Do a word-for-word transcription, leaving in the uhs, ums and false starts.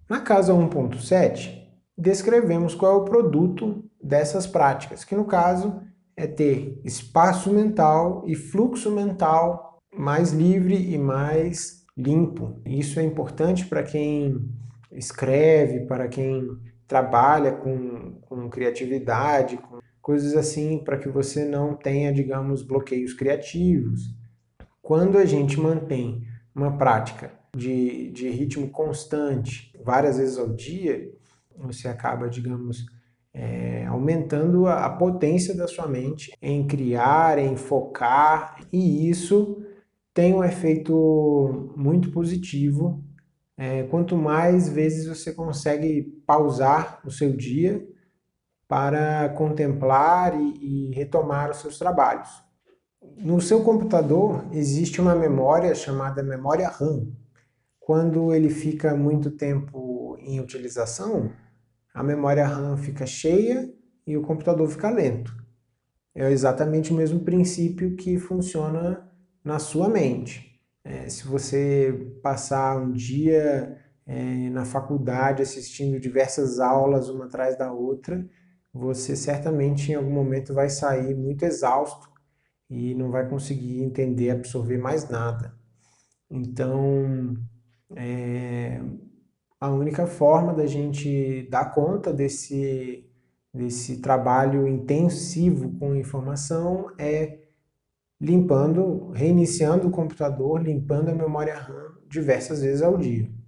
Na casa um ponto sete, descrevemos qual é o produto dessas práticas, que no caso é ter espaço mental e fluxo mental mais livre e mais limpo. Isso é importante para quem escreve, para quem trabalha com, com criatividade, com coisas assim, para que você não tenha, digamos, bloqueios criativos. Quando a gente mantém uma prática de, de ritmo constante, várias vezes ao dia, você acaba, digamos, é, aumentando a, a potência da sua mente em criar, em focar, e isso tem um efeito muito positivo. É, quanto mais vezes você consegue pausar o seu dia para contemplar e, e retomar os seus trabalhos. No seu computador existe uma memória chamada memória RAM. Quando ele fica muito tempo em utilização, a memória RAM fica cheia e o computador fica lento. É exatamente o mesmo princípio que funciona na sua mente. É, se você passar um dia é, na faculdade assistindo diversas aulas uma atrás da outra, você certamente em algum momento vai sair muito exausto e não vai conseguir entender, absorver mais nada. Então, é, a única forma da gente dar conta desse, desse trabalho intensivo com informação é limpando, reiniciando o computador, limpando a memória RAM diversas vezes ao dia.